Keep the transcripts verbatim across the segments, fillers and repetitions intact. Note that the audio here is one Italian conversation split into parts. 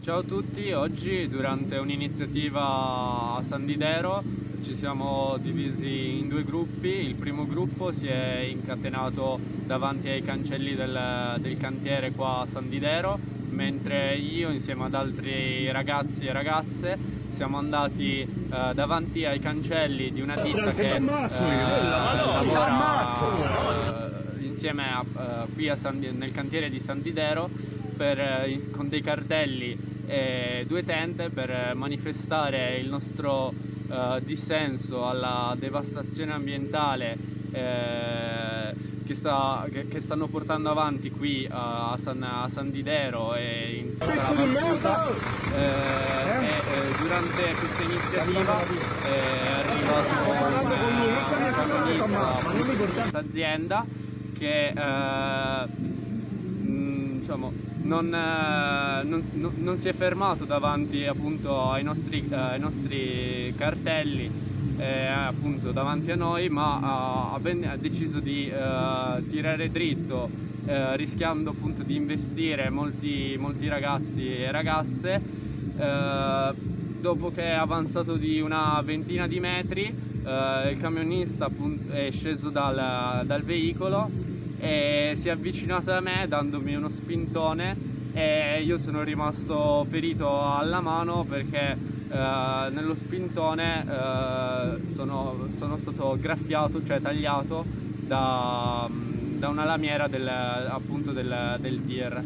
Ciao a tutti, oggi durante un'iniziativa a San Didero ci siamo divisi in due gruppi. Il primo gruppo si è incatenato davanti ai cancelli del, del cantiere qua a San Didero, mentre io insieme ad altri ragazzi e ragazze siamo andati eh, davanti ai cancelli di una ditta che eh, lavora eh, insieme a, eh, qui a San, nel cantiere di San Didero per, eh, con dei cartelli e due tende per manifestare il nostro eh, dissenso alla devastazione ambientale eh, che, sta, che, che stanno portando avanti qui a San, a San Didero e in tutta la battuta. Eh, e, eh, durante questa iniziativa è arrivato un protagonista di questa azienda che eh, mh, diciamo Non, non, non si è fermato davanti appunto ai nostri, ai nostri cartelli, eh, appunto davanti a noi, ma ha, ha deciso di eh, tirare dritto, eh, rischiando appunto di investire molti, molti ragazzi e ragazze. Eh, dopo che è avanzato di una ventina di metri, eh, il camionista appunto è sceso dal, dal veicolo e si è avvicinato a me dandomi uno spintone e io sono rimasto ferito alla mano perché eh, nello spintone eh, sono, sono stato graffiato, cioè tagliato da, da una lamiera del, appunto del, del tir.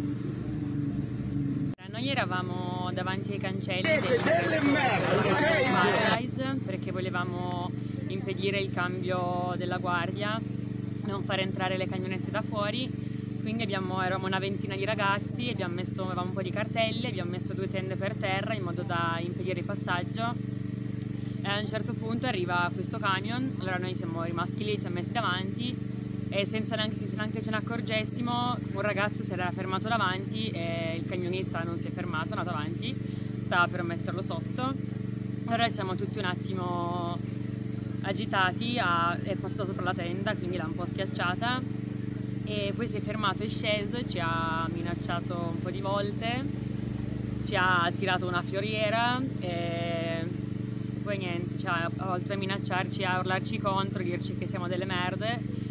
Noi eravamo davanti ai cancelli dell'ingresso Paradise perché volevamo impedire il cambio della guardia, non far entrare le camionette da fuori, quindi abbiamo, eravamo una ventina di ragazzi, abbiamo messo, avevamo un po' di cartelli, abbiamo messo due tende per terra in modo da impedire il passaggio e a un certo punto arriva questo camion, allora noi siamo rimasti lì, ci siamo messi davanti e senza neanche, neanche ce ne accorgessimo un ragazzo si era fermato davanti e il camionista non si è fermato, è andato avanti, stava per metterlo sotto, allora siamo tutti un attimo agitati, ha, è passato sopra la tenda, quindi l'ha un po' schiacciata e poi si è fermato, è sceso e ci ha minacciato un po' di volte, ci ha tirato una fioriera e poi niente, cioè, oltre a minacciarci, a urlarci contro, dirci che siamo delle merde